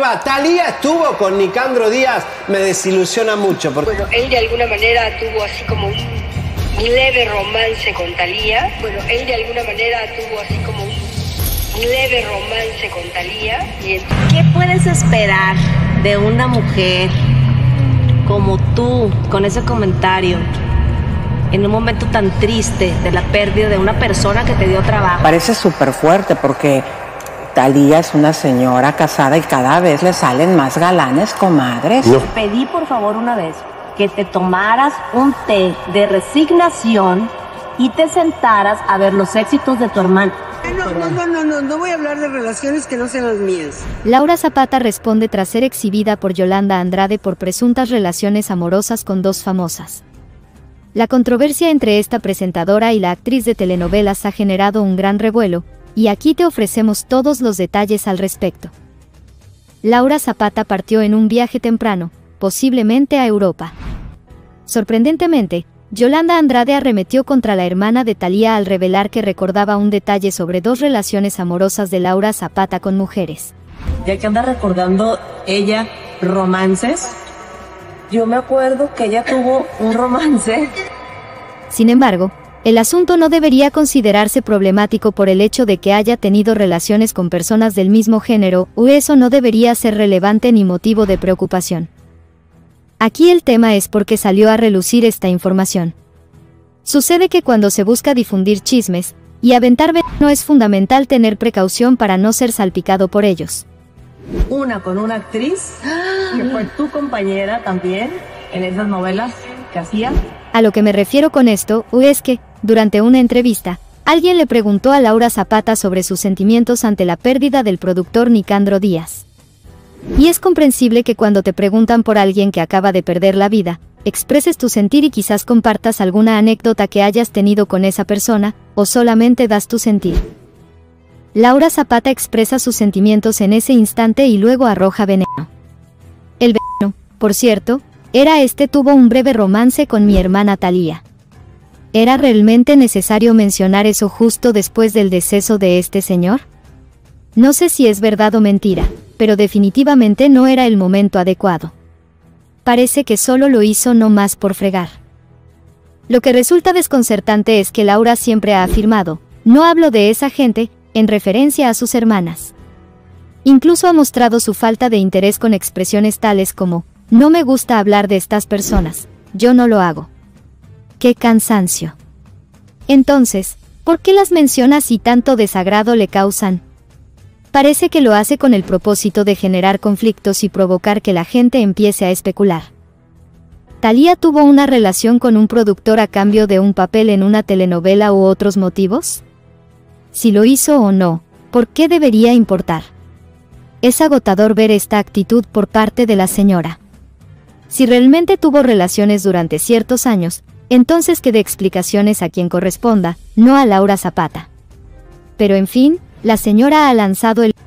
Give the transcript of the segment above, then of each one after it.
va. Thalía estuvo con Nicandro Díaz, me desilusiona mucho. Porque... Bueno, él de alguna manera tuvo así como un leve romance con Thalía. Bueno, él de alguna manera tuvo así como un leve romance con Thalía. ¿Qué puedes esperar de una mujer como tú con ese comentario en un momento tan triste de la pérdida de una persona que te dio trabajo? Parece súper fuerte porque Thalía es una señora casada y cada vez le salen más galanes, comadres. Te pedí por favor una vez que te tomaras un té de resignación y te sentaras a ver los éxitos de tu hermano. No voy a hablar de relaciones que no sean las mías. Laura Zapata responde tras ser exhibida por Yolanda Andrade por presuntas relaciones amorosas con dos famosas. La controversia entre esta presentadora y la actriz de telenovelas ha generado un gran revuelo, y aquí te ofrecemos todos los detalles al respecto. Laura Zapata partió en un viaje temprano, posiblemente a Europa. Sorprendentemente, Yolanda Andrade arremetió contra la hermana de Thalía al revelar que recordaba un detalle sobre dos relaciones amorosas de Laura Zapata con mujeres. Ya que anda recordando ella romances, yo me acuerdo que ella tuvo un romance. Sin embargo, el asunto no debería considerarse problemático por el hecho de que haya tenido relaciones con personas del mismo género, o eso no debería ser relevante ni motivo de preocupación. Aquí el tema es por qué salió a relucir esta información. Sucede que cuando se busca difundir chismes y aventar veneno es fundamental tener precaución para no ser salpicado por ellos. Una con una actriz que fue tu compañera también en esas novelas que hacía. A lo que me refiero con esto, es que, durante una entrevista, alguien le preguntó a Laura Zapata sobre sus sentimientos ante la pérdida del productor Nicandro Díaz. Y es comprensible que cuando te preguntan por alguien que acaba de perder la vida, expreses tu sentir y quizás compartas alguna anécdota que hayas tenido con esa persona, o solamente das tu sentir. Laura Zapata expresa sus sentimientos en ese instante y luego arroja veneno. El veneno, por cierto, tuvo un breve romance con mi hermana Thalía. ¿Era realmente necesario mencionar eso justo después del deceso de este señor? No sé si es verdad o mentira, pero definitivamente no era el momento adecuado. Parece que solo lo hizo no más por fregar. Lo que resulta desconcertante es que Laura siempre ha afirmado, no hablo de esa gente, en referencia a sus hermanas. Incluso ha mostrado su falta de interés con expresiones tales como, no me gusta hablar de estas personas, yo no lo hago. ¡Qué cansancio! Entonces, ¿por qué las menciona si tanto desagrado le causan? Parece que lo hace con el propósito de generar conflictos y provocar que la gente empiece a especular. ¿Thalía tuvo una relación con un productor a cambio de un papel en una telenovela u otros motivos? Si lo hizo o no, ¿por qué debería importar? Es agotador ver esta actitud por parte de la señora. Si realmente tuvo relaciones durante ciertos años, entonces que dé explicaciones a quien corresponda, no a Laura Zapata. Pero en fin, la señora ha lanzado el...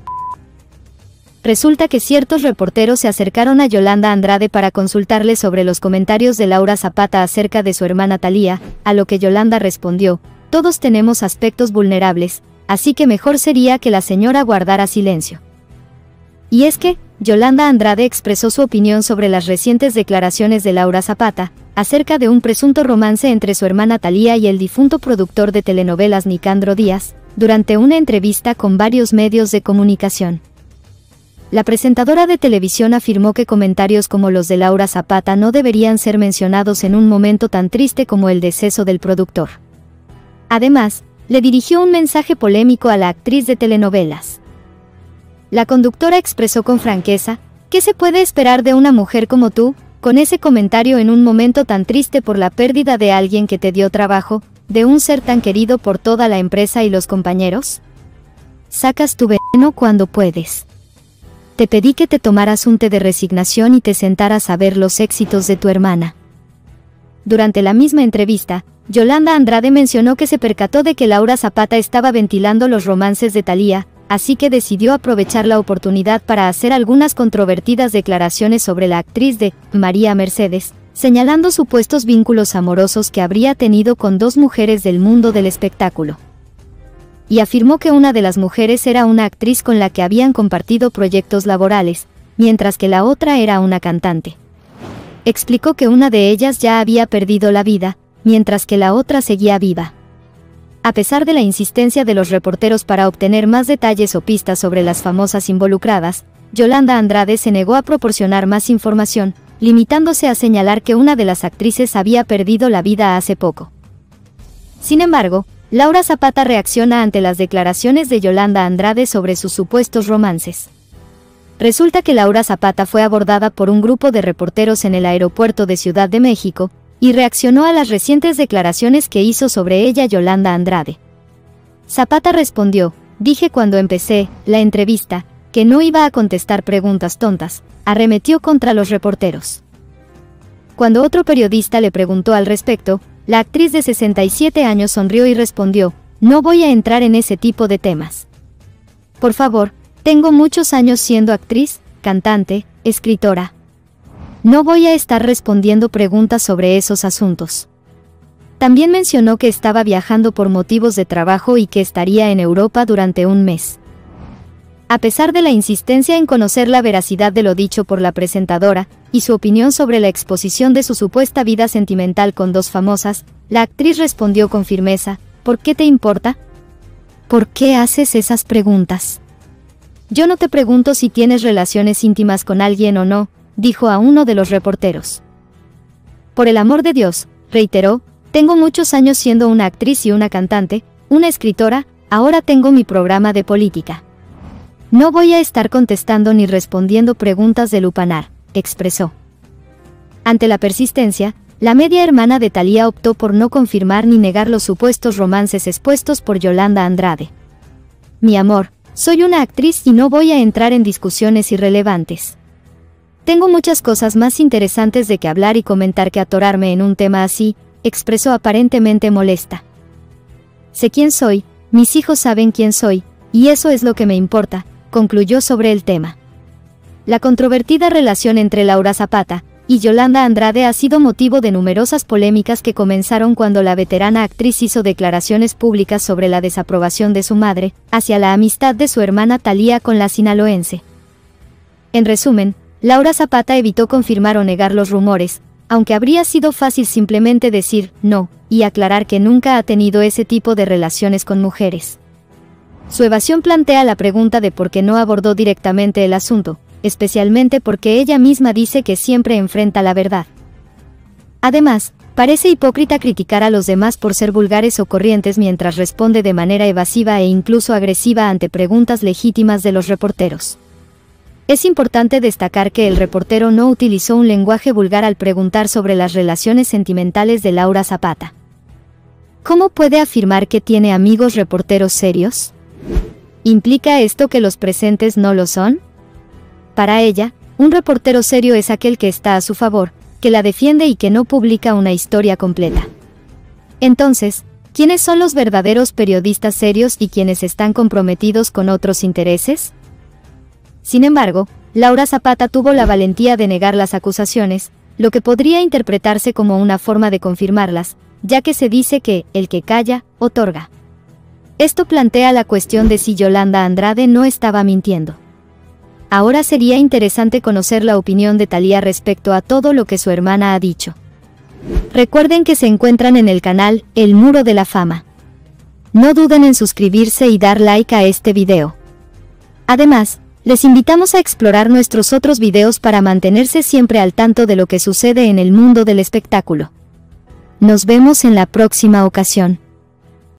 Resulta que ciertos reporteros se acercaron a Yolanda Andrade para consultarle sobre los comentarios de Laura Zapata acerca de su hermana Thalía, a lo que Yolanda respondió, todos tenemos aspectos vulnerables, así que mejor sería que la señora guardara silencio. Y es que, Yolanda Andrade expresó su opinión sobre las recientes declaraciones de Laura Zapata, acerca de un presunto romance entre su hermana Thalía y el difunto productor de telenovelas Nicandro Díaz, durante una entrevista con varios medios de comunicación. La presentadora de televisión afirmó que comentarios como los de Laura Zapata no deberían ser mencionados en un momento tan triste como el deceso del productor. Además, le dirigió un mensaje polémico a la actriz de telenovelas. La conductora expresó con franqueza, ¿qué se puede esperar de una mujer como tú, con ese comentario en un momento tan triste por la pérdida de alguien que te dio trabajo, de un ser tan querido por toda la empresa y los compañeros? Sacas tu veneno cuando puedes. Te pedí que te tomaras un té de resignación y te sentaras a ver los éxitos de tu hermana. Durante la misma entrevista, Yolanda Andrade mencionó que se percató de que Laura Zapata estaba ventilando los romances de Thalía, así que decidió aprovechar la oportunidad para hacer algunas controvertidas declaraciones sobre la actriz de María Mercedes, señalando supuestos vínculos amorosos que habría tenido con dos mujeres del mundo del espectáculo. Y afirmó que una de las mujeres era una actriz con la que habían compartido proyectos laborales, mientras que la otra era una cantante. Explicó que una de ellas ya había perdido la vida, mientras que la otra seguía viva. A pesar de la insistencia de los reporteros para obtener más detalles o pistas sobre las famosas involucradas, Yolanda Andrade se negó a proporcionar más información, limitándose a señalar que una de las actrices había perdido la vida hace poco. Sin embargo, Laura Zapata reacciona ante las declaraciones de Yolanda Andrade sobre sus supuestos romances. Resulta que Laura Zapata fue abordada por un grupo de reporteros en el aeropuerto de Ciudad de México, y reaccionó a las recientes declaraciones que hizo sobre ella Yolanda Andrade. Zapata respondió: "Dije cuando empecé la entrevista que no iba a contestar preguntas tontas", arremetió contra los reporteros. Cuando otro periodista le preguntó al respecto, la actriz de 67 años sonrió y respondió: "No voy a entrar en ese tipo de temas. Por favor, tengo muchos años siendo actriz, cantante, escritora. No voy a estar respondiendo preguntas sobre esos asuntos". También mencionó que estaba viajando por motivos de trabajo y que estaría en Europa durante un mes. A pesar de la insistencia en conocer la veracidad de lo dicho por la presentadora, y su opinión sobre la exposición de su supuesta vida sentimental con dos famosas, la actriz respondió con firmeza: "¿Por qué te importa? ¿Por qué haces esas preguntas? Yo no te pregunto si tienes relaciones íntimas con alguien o no", dijo a uno de los reporteros. "Por el amor de Dios", reiteró, "tengo muchos años siendo una actriz y una cantante, una escritora, ahora tengo mi programa de política. No voy a estar contestando ni respondiendo preguntas de lupanar", expresó. Ante la persistencia, la media hermana de Thalía optó por no confirmar ni negar los supuestos romances expuestos por Yolanda Andrade. "Mi amor, soy una actriz y no voy a entrar en discusiones irrelevantes. Tengo muchas cosas más interesantes de que hablar y comentar que atorarme en un tema así", expresó aparentemente molesta. "Sé quién soy, mis hijos saben quién soy, y eso es lo que me importa", concluyó sobre el tema. La controvertida relación entre Laura Zapata y Yolanda Andrade ha sido motivo de numerosas polémicas que comenzaron cuando la veterana actriz hizo declaraciones públicas sobre la desaprobación de su madre hacia la amistad de su hermana Thalía con la sinaloense. En resumen, Laura Zapata evitó confirmar o negar los rumores, aunque habría sido fácil simplemente decir no y aclarar que nunca ha tenido ese tipo de relaciones con mujeres. Su evasión plantea la pregunta de por qué no abordó directamente el asunto, especialmente porque ella misma dice que siempre enfrenta la verdad. Además, parece hipócrita criticar a los demás por ser vulgares o corrientes mientras responde de manera evasiva e incluso agresiva ante preguntas legítimas de los reporteros. Es importante destacar que el reportero no utilizó un lenguaje vulgar al preguntar sobre las relaciones sentimentales de Laura Zapata. ¿Cómo puede afirmar que tiene amigos reporteros serios? ¿Implica esto que los presentes no lo son? Para ella, un reportero serio es aquel que está a su favor, que la defiende y que no publica una historia completa. Entonces, ¿quiénes son los verdaderos periodistas serios y quienes están comprometidos con otros intereses? Sin embargo, Laura Zapata tuvo la valentía de negar las acusaciones, lo que podría interpretarse como una forma de confirmarlas, ya que se dice que el que calla, otorga. Esto plantea la cuestión de si Yolanda Andrade no estaba mintiendo. Ahora sería interesante conocer la opinión de Thalía respecto a todo lo que su hermana ha dicho. Recuerden que se encuentran en el canal El Muro de la Fama. No duden en suscribirse y dar like a este video. Además, les invitamos a explorar nuestros otros videos para mantenerse siempre al tanto de lo que sucede en el mundo del espectáculo. Nos vemos en la próxima ocasión.